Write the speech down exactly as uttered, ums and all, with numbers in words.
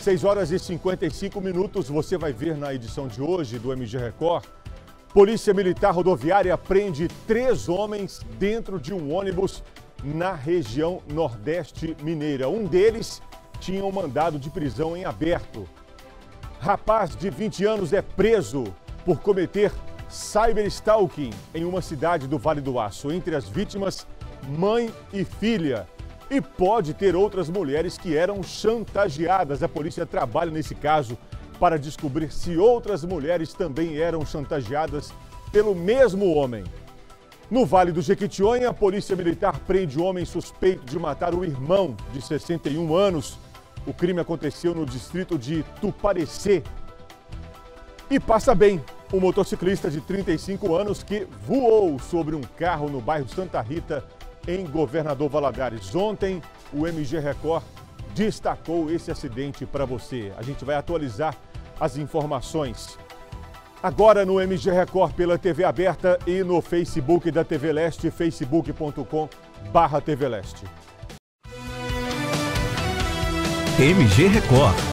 seis horas e cinquenta e cinco minutos, você vai ver na edição de hoje do M G Record. Polícia Militar Rodoviária prende três homens dentro de um ônibus na região Nordeste Mineira. Um deles tinha um mandado de prisão em aberto. Rapaz de vinte anos é preso por cometer cyberstalking em uma cidade do Vale do Aço. Entre as vítimas, mãe e filha. E pode ter outras mulheres que eram chantageadas. A polícia trabalha nesse caso para descobrir se outras mulheres também eram chantageadas pelo mesmo homem. No Vale do Jequitinhonha, a Polícia Militar prende um homem suspeito de matar o irmão de sessenta e um anos. O crime aconteceu no distrito de Tuparecê. E passa bem um motociclista de trinta e cinco anos que voou sobre um carro no bairro Santa Rita, em Governador Valadares. Ontem, o M G Record destacou esse acidente para você. A gente vai atualizar as informações agora no M G Record pela T V aberta e no Facebook da T V Leste, facebook ponto com barra T V Leste. M G Record.